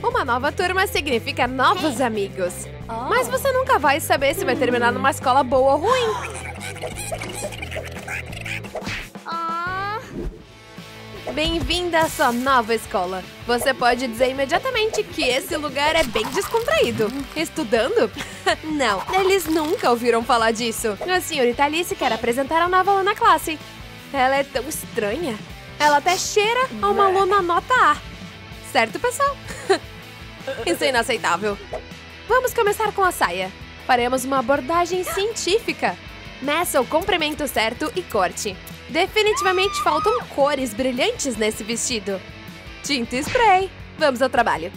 Uma nova turma significa novos amigos. Mas você nunca vai saber se vai terminar numa escola boa ou ruim. Bem-vinda à sua nova escola. Você pode dizer imediatamente que esse lugar é bem descontraído. Estudando? Não, eles nunca ouviram falar disso. A senhorita Alice quer apresentar a nova aluna na classe. Ela é tão estranha. Ela até cheira a uma aluna nota A. Certo, pessoal? Isso é inaceitável. Vamos começar com a saia. Faremos uma abordagem científica. Meça o comprimento certo e corte. Definitivamente faltam cores brilhantes nesse vestido. Tinta e spray. Vamos ao trabalho.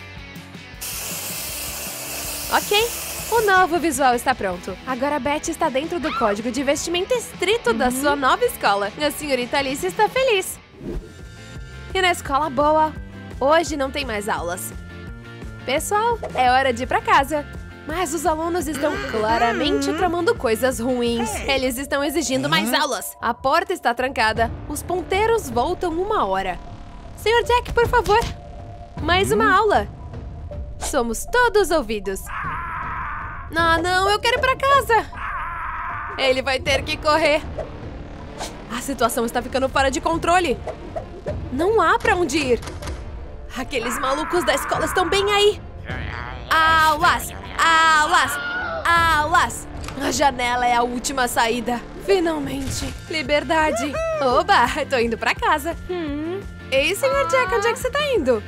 Ok, o novo visual está pronto. Agora a Beth está dentro do código de vestimenta estrito da sua nova escola. A senhorita Alice está feliz. E na escola boa, hoje não tem mais aulas. Pessoal, é hora de ir para casa. Mas os alunos estão claramente tramando coisas ruins. Eles estão exigindo mais aulas. A porta está trancada. Os ponteiros voltam 1 hora. Senhor Jack, por favor. Mais uma aula. Somos todos ouvidos. Ah, não, eu quero ir para casa. Ele vai ter que correr. A situação está ficando fora de controle. Não há para onde ir. Aqueles malucos da escola estão bem aí. Aulas! Aulas! Aulas! A janela é a última saída. Finalmente. Liberdade. Oba, tô indo pra casa. Ei, Sr. Jack, onde é que você tá indo?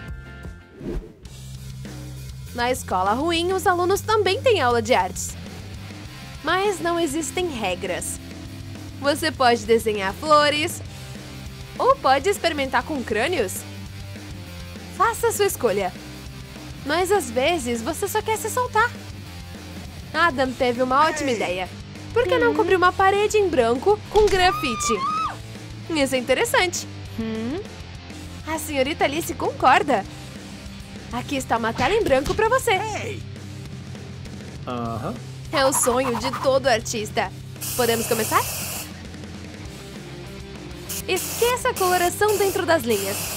Na escola ruim, os alunos também têm aula de artes. Mas não existem regras. Você pode desenhar flores ou pode experimentar com crânios. Faça a sua escolha. Mas às vezes você só quer se soltar. Adam teve uma ótima ideia. Por que não cobrir uma parede em branco com grafite? Isso é interessante. A senhorita Alice concorda. Aqui está uma tela em branco para você. É o sonho de todo artista. Podemos começar? Esqueça a coloração dentro das linhas.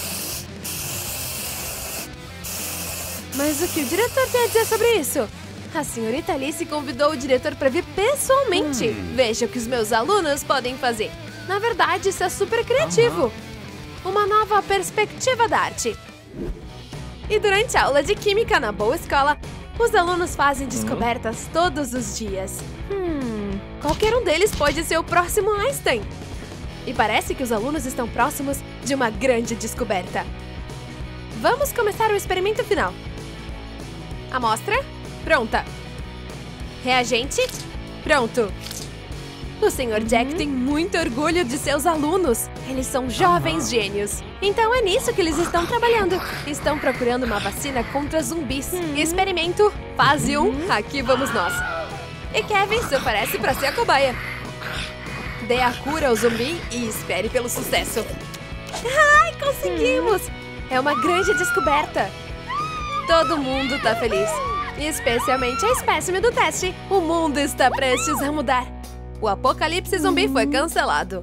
Mas o que o diretor tem a dizer sobre isso? A senhorita Alice convidou o diretor para vir pessoalmente. Veja o que os meus alunos podem fazer. Na verdade, isso é super criativo. Uma nova perspectiva da arte. E durante a aula de química na boa escola, os alunos fazem descobertas todos os dias. Qualquer um deles pode ser o próximo Einstein. E parece que os alunos estão próximos de uma grande descoberta. Vamos começar o experimento final. Amostra, pronta. Reagente, pronto. O Sr. Jack tem muito orgulho de seus alunos. Eles são jovens gênios. Então é nisso que eles estão trabalhando. Estão procurando uma vacina contra zumbis. Experimento, fase 1, aqui vamos nós. E Kevin se oferece para ser a cobaia. Dê a cura ao zumbi e espere pelo sucesso. Ai, conseguimos! É uma grande descoberta. Todo mundo tá feliz. Especialmente a espécime do teste. O mundo está prestes a mudar. O apocalipse zumbi foi cancelado.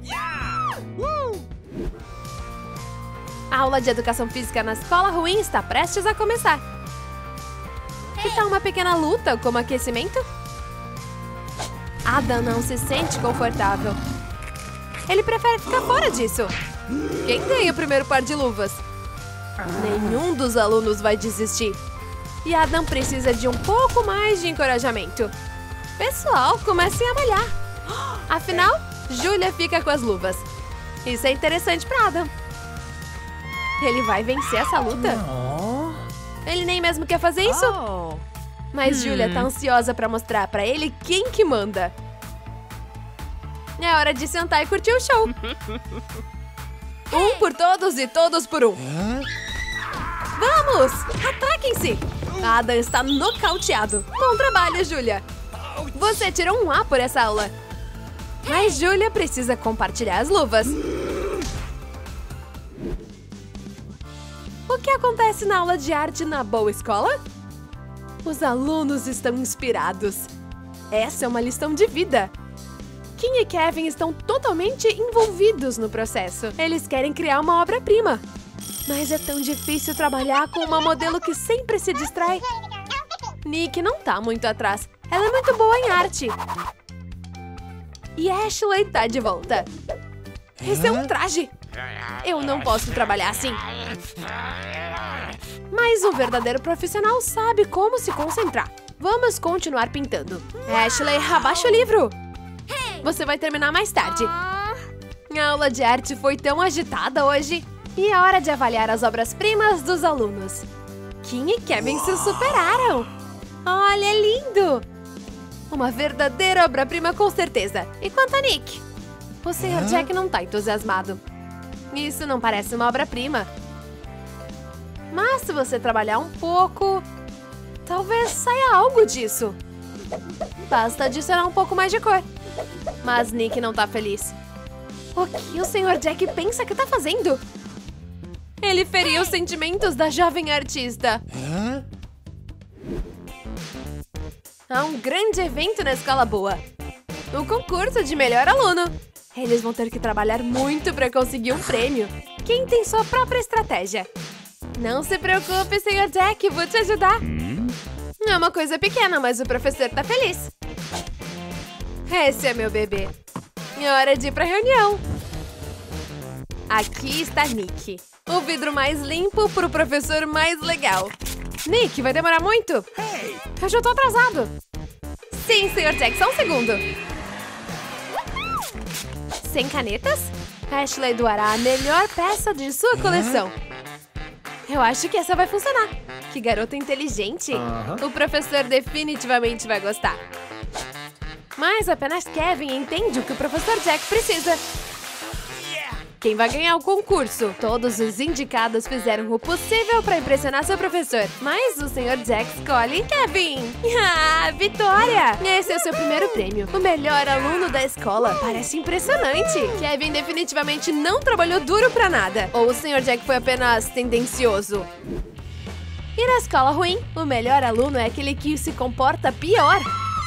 A aula de educação física na escola ruim está prestes a começar. Que tal uma pequena luta como aquecimento? Adam não se sente confortável. Ele prefere ficar fora disso. Quem ganha o primeiro par de luvas? Nenhum dos alunos vai desistir. E Adam precisa de um pouco mais de encorajamento. Pessoal, comecem a malhar. Afinal, Julia fica com as luvas. Isso é interessante para Adam. Ele vai vencer essa luta? Ele nem mesmo quer fazer isso? Mas Julia tá ansiosa para mostrar para ele quem que manda. É hora de sentar e curtir o show. Um por todos e todos por um. Vamos! Ataquem-se! Adam está nocauteado. Bom trabalho, Julia. Você tirou um A por essa aula. Mas Julia precisa compartilhar as luvas. O que acontece na aula de arte na boa escola? Os alunos estão inspirados. Essa é uma lição de vida. Kim e Kevin estão totalmente envolvidos no processo. Eles querem criar uma obra-prima. Mas é tão difícil trabalhar com uma modelo que sempre se distrai. Nick não tá muito atrás. Ela é muito boa em arte. E Ashley tá de volta. Esse é um traje. Eu não posso trabalhar assim. Mas um verdadeiro profissional sabe como se concentrar. Vamos continuar pintando. Ashley, abaixa o livro. Você vai terminar mais tarde. A aula de arte foi tão agitada hoje. E é hora de avaliar as obras-primas dos alunos. Kim e Kevin se superaram. Olha, é lindo! Uma verdadeira obra-prima com certeza. E quanto a Nick? O Sr. Jack não tá entusiasmado. Isso não parece uma obra-prima. Mas se você trabalhar um pouco, talvez saia algo disso. Basta adicionar um pouco mais de cor. Mas Nick não tá feliz. O que o Sr. Jack pensa que tá fazendo? Ele feriu os sentimentos da jovem artista. Há um grande evento na Escola Boa. O concurso de melhor aluno. Eles vão ter que trabalhar muito para conseguir um prêmio. Quem tem sua própria estratégia? Não se preocupe, Sr. Jack, vou te ajudar. É uma coisa pequena, mas o professor tá feliz. Esse é meu bebê. É hora de ir pra reunião. Aqui está Nick. O vidro mais limpo pro professor mais legal. Nick, vai demorar muito? Eu já tô atrasado. Sim, Sr. Jack, só um segundo. Sem canetas? Ashley doará a melhor peça de sua coleção. Eu acho que essa vai funcionar. Que garota inteligente. O professor definitivamente vai gostar. Mas apenas Kevin entende o que o professor Jack precisa. Quem vai ganhar o concurso? Todos os indicados fizeram o possível para impressionar seu professor. Mas o Sr. Jack escolhe Kevin. Ah, vitória! Esse é o seu primeiro prêmio. O melhor aluno da escola. Parece impressionante. Kevin definitivamente não trabalhou duro pra nada. Ou o Sr. Jack foi apenas tendencioso. E na escola ruim, o melhor aluno é aquele que se comporta pior.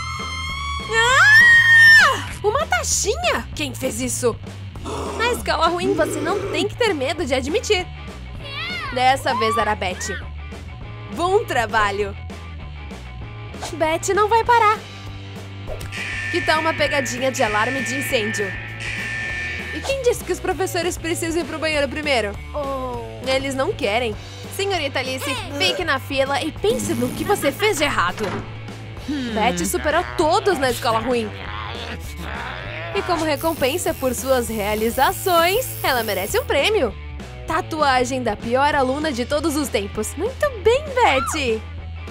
Ah! Uma taxinha? Quem fez isso? Na escola ruim, você não tem que ter medo de admitir. Dessa vez era a Betty. Bom trabalho! Betty não vai parar. Que tal uma pegadinha de alarme de incêndio? E quem disse que os professores precisam ir pro banheiro primeiro? Eles não querem. Senhorita Alice, fique na fila e pense no que você fez de errado. Betty superou todos na escola ruim. E como recompensa por suas realizações, ela merece um prêmio. Tatuagem da pior aluna de todos os tempos. Muito bem, Betty!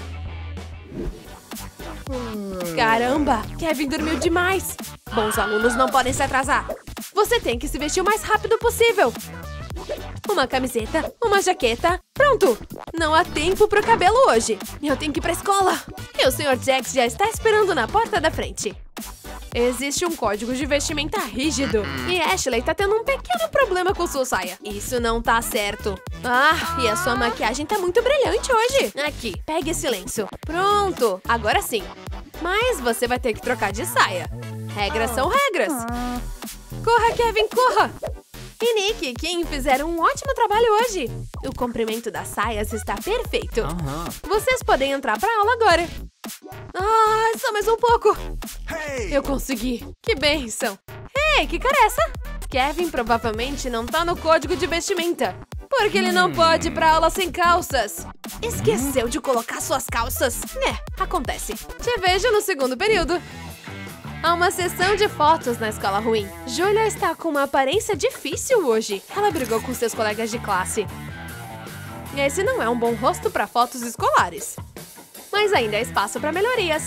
Caramba, Kevin dormiu demais. Bons alunos não podem se atrasar. Você tem que se vestir o mais rápido possível. Uma camiseta, uma jaqueta. Pronto! Não há tempo pro cabelo hoje. Eu tenho que ir pra escola. E o Sr. Jack já está esperando na porta da frente. Existe um código de vestimenta rígido. E Ashley tá tendo um pequeno problema com sua saia. Isso não tá certo. Ah, e a sua maquiagem tá muito brilhante hoje. Aqui, pegue esse lenço. Pronto, agora sim. Mas você vai ter que trocar de saia. Regras são regras. Corra, Kevin, corra! E Nick e Kim fizeram um ótimo trabalho hoje. O comprimento das saias está perfeito. Vocês podem entrar pra aula agora. Ah, só mais um pouco. Eu consegui. Que bênção. Ei, que cara é essa? Kevin provavelmente não tá no código de vestimenta. Porque ele não pode ir pra aula sem calças. Esqueceu de colocar suas calças. Né, acontece. Te vejo no segundo período. Há uma sessão de fotos na escola ruim. Julia está com uma aparência difícil hoje. Ela brigou com seus colegas de classe. Esse não é um bom rosto para fotos escolares. Mas ainda há espaço para melhorias.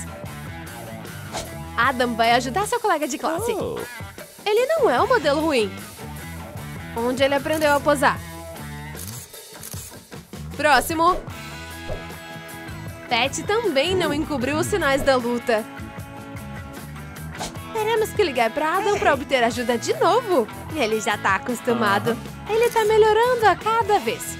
Adam vai ajudar seu colega de classe. Ele não é um modelo ruim. Onde ele aprendeu a posar? Próximo. Pat também não encobriu os sinais da luta. Teremos que ligar para Adam para obter ajuda de novo. Ele já tá acostumado. Ele tá melhorando a cada vez.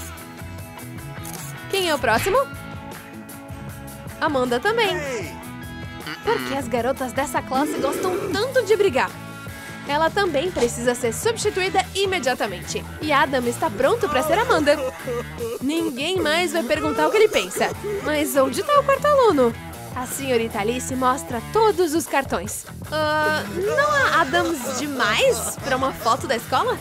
Quem é o próximo? Amanda também. Por que as garotas dessa classe gostam tanto de brigar? Ela também precisa ser substituída imediatamente. E Adam está pronto para ser Amanda. Ninguém mais vai perguntar o que ele pensa. Mas onde está o quarto aluno? A senhorita Alice mostra todos os cartões. Não há Adams demais para uma foto da escola?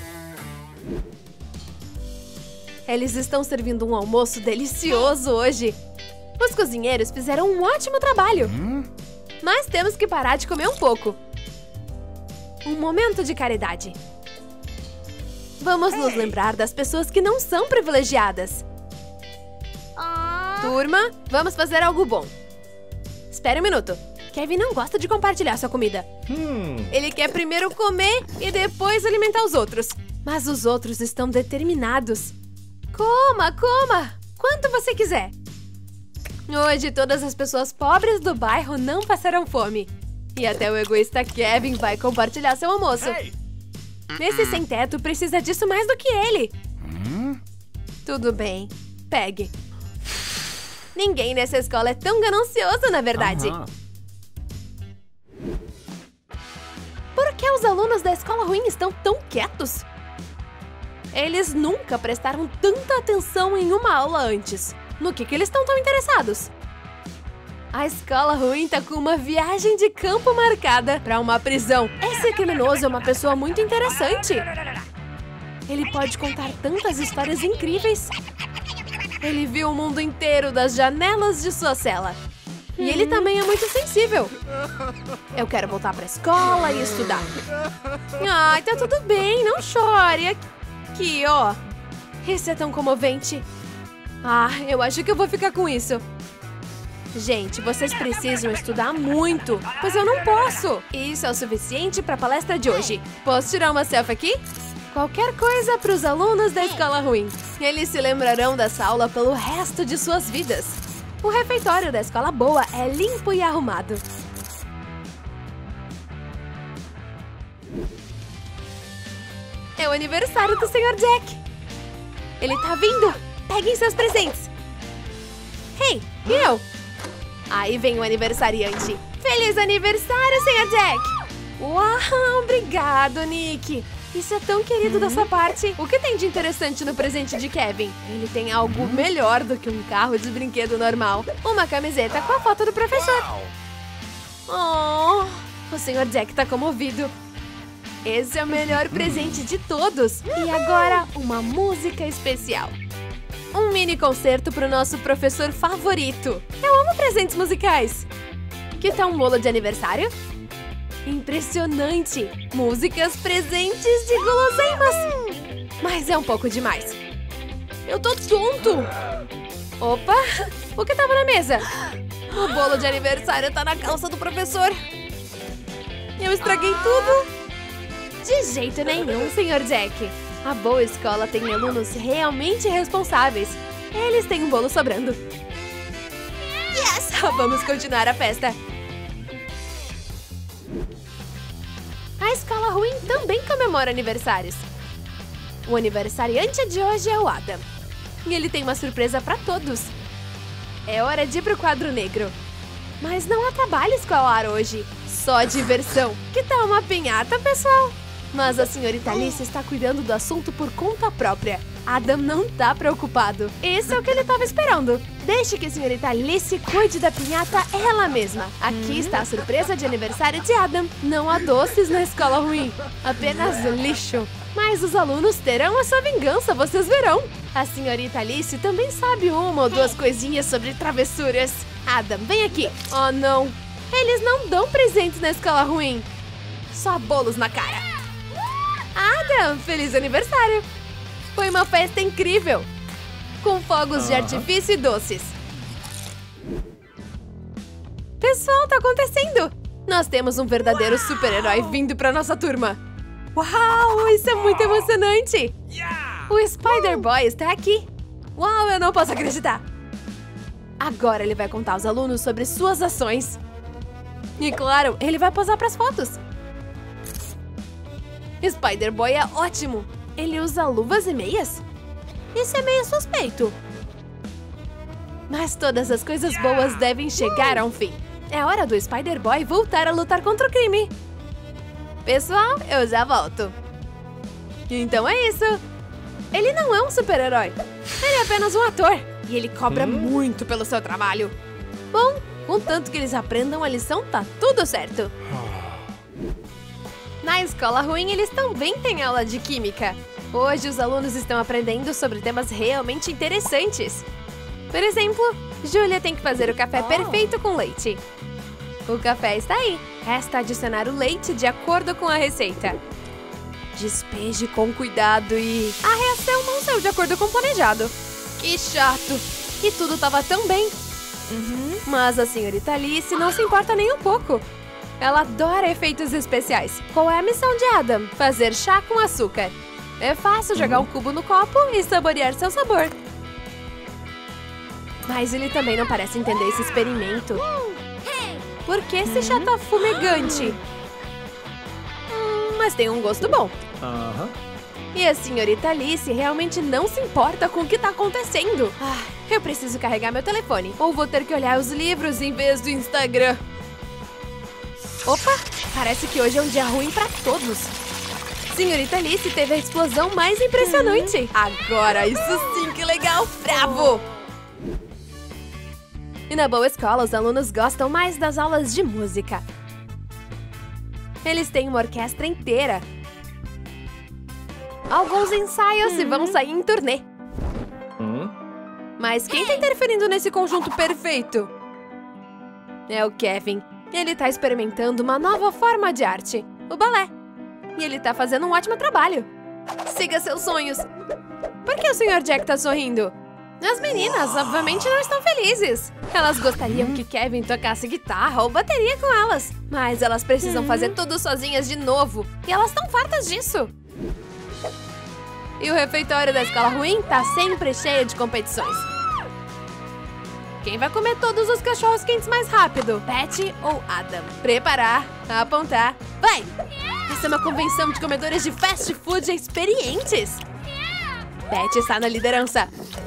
Eles estão servindo um almoço delicioso hoje. Os cozinheiros fizeram um ótimo trabalho. Mas temos que parar de comer um pouco. Um momento de caridade. Vamos nos lembrar das pessoas que não são privilegiadas. Turma, vamos fazer algo bom. Espere um minuto. Kevin não gosta de compartilhar sua comida. Ele quer primeiro comer e depois alimentar os outros. Mas os outros estão determinados. Coma, coma! Quanto você quiser. Hoje, todas as pessoas pobres do bairro não passarão fome. E até o egoísta Kevin vai compartilhar seu almoço. Esse sem-teto precisa disso mais do que ele. Tudo bem. Pegue. Ninguém nessa escola é tão ganancioso, na verdade. Por que os alunos da escola ruim estão tão quietos? Eles nunca prestaram tanta atenção em uma aula antes. No que eles estão tão interessados? A escola ruim tá com uma viagem de campo marcada para uma prisão. Esse criminoso é uma pessoa muito interessante. Ele pode contar tantas histórias incríveis. Ele viu o mundo inteiro das janelas de sua cela. E ele também é muito sensível. Eu quero voltar pra escola e estudar. Ai, tá tudo bem, não chore. Aqui, ó. Isso é tão comovente. Eu acho que eu vou ficar com isso. Gente, vocês precisam estudar muito, pois eu não posso. Isso é o suficiente para a palestra de hoje. Posso tirar uma selfie aqui? Qualquer coisa para os alunos da escola ruim. Eles se lembrarão dessa aula pelo resto de suas vidas. O refeitório da escola boa é limpo e arrumado. É o aniversário do Sr. Jack. Ele tá vindo. Peguem seus presentes. Hey, e eu? Aí vem o aniversariante. Feliz aniversário, Sr. Jack! Uau, obrigado, Nick. Isso é tão querido da sua parte. O que tem de interessante no presente de Kevin? Ele tem algo melhor do que um carro de brinquedo normal. Uma camiseta com a foto do professor. Oh, o Sr. Jack tá comovido. Esse é o melhor presente de todos. E agora, uma música especial. Um mini concerto pro nosso professor favorito. Eu amo presentes musicais. Que tal um bolo de aniversário? Impressionante! Músicas, presentes de guloseimas. Mas é um pouco demais. Eu tô tonto. Opa, o que tava na mesa? O bolo de aniversário tá na calça do professor. Eu estraguei tudo. De jeito nenhum, Sr. Jack. A boa escola tem alunos realmente responsáveis. Eles têm um bolo sobrando. Yes! Vamos continuar a festa. A escola ruim também comemora aniversários. O aniversariante de hoje é o Adam. E ele tem uma surpresa para todos. É hora de ir pro quadro negro. Mas não há trabalho escolar hoje. Só diversão. Que tal uma pinhata, pessoal? Mas a senhorita Alice está cuidando do assunto por conta própria. Adam não tá preocupado. Isso é o que ele estava esperando. Deixe que a senhorita Alice cuide da pinhata ela mesma. Aqui está a surpresa de aniversário de Adam. Não há doces na escola ruim. Apenas lixo. Mas os alunos terão a sua vingança, vocês verão. A senhorita Alice também sabe uma ou duas coisinhas sobre travessuras. Adam, vem aqui. Oh, não. Eles não dão presentes na escola ruim. Só bolos na cara. Adam, feliz aniversário! Foi uma festa incrível! Com fogos de artifício e doces. Pessoal, tá acontecendo! Nós temos um verdadeiro super-herói vindo pra nossa turma. Uau, isso é muito emocionante! O Spider-Boy está aqui! Uau, eu não posso acreditar! Agora ele vai contar aos alunos sobre suas ações. E claro, ele vai posar pras fotos. Spider-Boy é ótimo! Ele usa luvas e meias? Isso é meio suspeito. Mas todas as coisas boas devem chegar a um fim. É hora do Spider-Boy voltar a lutar contra o crime. Pessoal, eu já volto. Então é isso. Ele não é um super-herói. Ele é apenas um ator. E ele cobra muito pelo seu trabalho. Bom, contanto que eles aprendam a lição, tá tudo certo. Na escola ruim, eles também têm aula de química. Hoje, os alunos estão aprendendo sobre temas realmente interessantes. Por exemplo, Júlia tem que fazer o café perfeito com leite. O café está aí. Resta adicionar o leite de acordo com a receita. Despeje com cuidado e... A reação não saiu de acordo com o planejado. Que chato! E tudo estava tão bem. Mas a senhorita Alice não se importa nem um pouco. Ela adora efeitos especiais. Qual é a missão de Adam? Fazer chá com açúcar. É fácil jogar um cubo no copo e saborear seu sabor. Mas ele também não parece entender esse experimento. Por que esse chá tá fumegante? Mas tem um gosto bom. E a senhorita Alice realmente não se importa com o que tá acontecendo. Eu preciso carregar meu telefone. Ou vou ter que olhar os livros em vez do Instagram. Opa, parece que hoje é um dia ruim pra todos. Senhorita Alice teve a explosão mais impressionante. Agora, isso sim que legal, bravo! E na boa escola, os alunos gostam mais das aulas de música. Eles têm uma orquestra inteira. Alguns ensaios e vão sair em turnê. Mas quem tá interferindo nesse conjunto perfeito? É o Kevin. Ele tá experimentando uma nova forma de arte, o balé. E ele tá fazendo um ótimo trabalho. Siga seus sonhos. Por que o Sr. Jack tá sorrindo? As meninas, obviamente, não estão felizes. Elas gostariam que Kevin tocasse guitarra ou bateria com elas. Mas elas precisam fazer tudo sozinhas de novo. E elas estão fartas disso. E o refeitório da escola ruim tá sempre cheio de competições. Quem vai comer todos os cachorros quentes mais rápido? Patty ou Adam? Preparar, apontar, vai! Essa é uma convenção de comedores de fast food experientes. Patty está na liderança.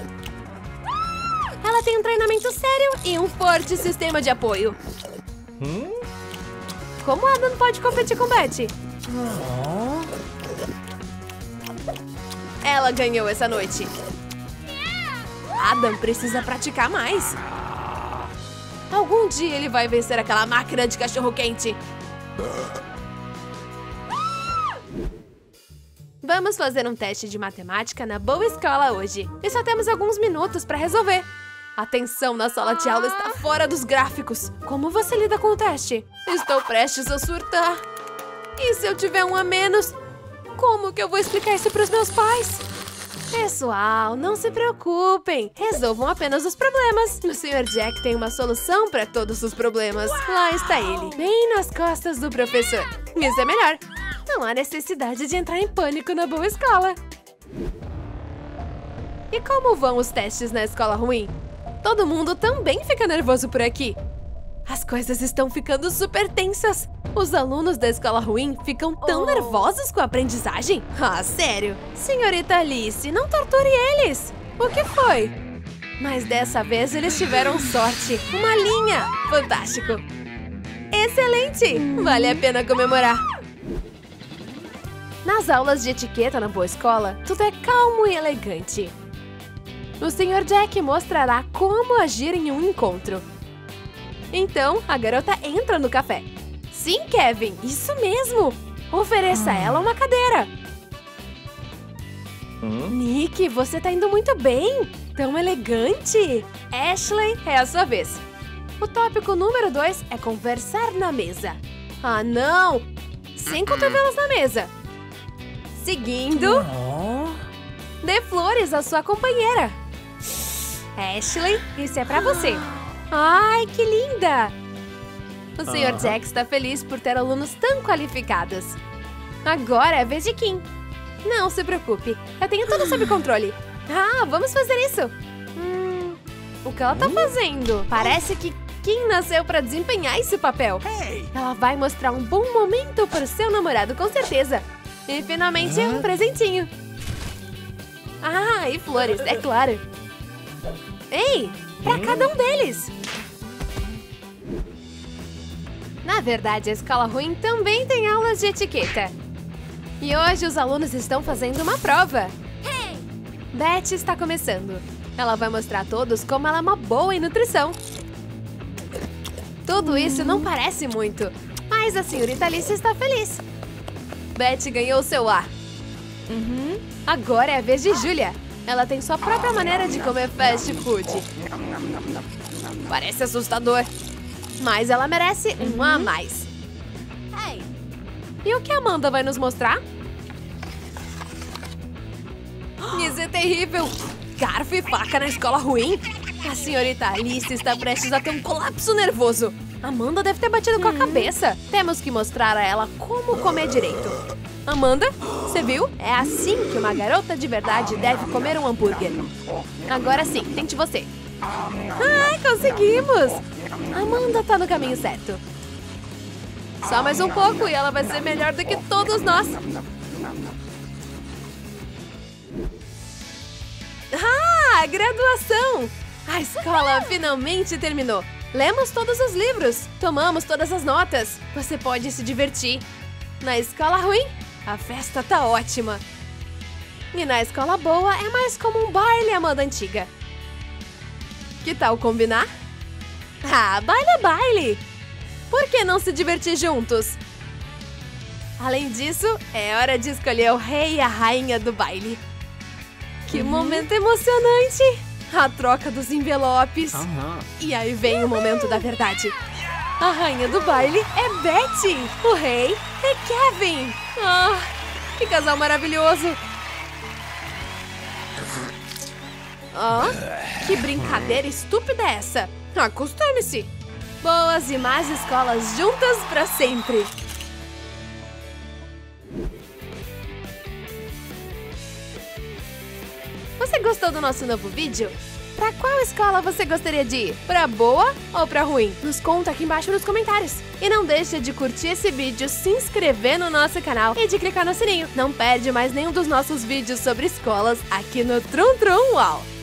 Ela tem um treinamento sério e um forte sistema de apoio. Como Adam pode competir com Patty? Ela ganhou essa noite. Adam precisa praticar mais. Algum dia ele vai vencer aquela máquina de cachorro-quente. Vamos fazer um teste de matemática na boa escola hoje. E só temos alguns minutos para resolver. A tensão na sala de aula está fora dos gráficos. Como você lida com o teste? Estou prestes a surtar. E se eu tiver um a menos? Como que eu vou explicar isso para os meus pais? Pessoal, não se preocupem. Resolvam apenas os problemas. O Sr. Jack tem uma solução para todos os problemas. Lá está ele, bem nas costas do professor. Isso é melhor. Não há necessidade de entrar em pânico na boa escola. E como vão os testes na escola ruim? Todo mundo também fica nervoso por aqui. As coisas estão ficando super tensas. Os alunos da escola ruim ficam tão nervosos com a aprendizagem? Ah, sério? Senhorita Alice, não torture eles! O que foi? Mas dessa vez eles tiveram sorte. Uma linha! Fantástico! Excelente! Vale a pena comemorar. Nas aulas de etiqueta na boa escola, tudo é calmo e elegante. O Sr. Jack mostrará como agir em um encontro. Então, a garota entra no café. Sim, Kevin, isso mesmo! Ofereça a ela uma cadeira. Nick, você tá indo muito bem! Tão elegante! Ashley, é a sua vez. O tópico número 2 é conversar na mesa. Ah, não! Sem cotovelos na mesa. Seguindo, dê flores à sua companheira. Ashley, isso é pra você. Ai, que linda! O Sr. Jack está feliz por ter alunos tão qualificados. Agora é a vez de Kim. Não se preocupe, eu tenho tudo sob controle. Ah, vamos fazer isso. O que ela tá fazendo? Parece que Kim nasceu para desempenhar esse papel. Ela vai mostrar um bom momento para o seu namorado, com certeza. E finalmente um presentinho. Ah, e flores, é claro. Ei, para cada um deles. Na verdade, a escola ruim também tem aulas de etiqueta. E hoje os alunos estão fazendo uma prova. Beth está começando. Ela vai mostrar a todos como ela é uma boa em nutrição. Tudo isso não parece muito, mas a senhorita Alice está feliz. Beth ganhou seu A. Agora é a vez de Julia. Ela tem sua própria maneira de comer fast food. Parece assustador, mas ela merece um A a mais. E o que a Amanda vai nos mostrar? Isso é terrível! Garfo e faca na escola ruim? A senhorita Alice está prestes a ter um colapso nervoso. Amanda deve ter batido com a cabeça. Temos que mostrar a ela como comer direito. Amanda, você viu? É assim que uma garota de verdade deve comer um hambúrguer. Agora sim, tente você. Ai, conseguimos! Amanda tá no caminho certo. Só mais um pouco e ela vai ser melhor do que todos nós. Ah, graduação! A escola finalmente terminou. Lemos todos os livros, tomamos todas as notas. Você pode se divertir. Na escola ruim, a festa tá ótima. E na escola boa é mais como um baile à moda antiga. Que tal combinar? Ah, baile é baile! Por que não se divertir juntos? Além disso, é hora de escolher o rei e a rainha do baile. Que momento emocionante! A troca dos envelopes. E aí vem o momento da verdade. A rainha do baile é Betty. O rei é Kevin. Ah, que casal maravilhoso. Ah, que brincadeira estúpida é essa? Acostume-se. Boas e más escolas juntas pra sempre. Você gostou do nosso novo vídeo? Pra qual escola você gostaria de ir? Pra boa ou pra ruim? Nos conta aqui embaixo nos comentários. E não deixa de curtir esse vídeo, se inscrever no nosso canal e de clicar no sininho. Não perde mais nenhum dos nossos vídeos sobre escolas aqui no Trum Trum Uau!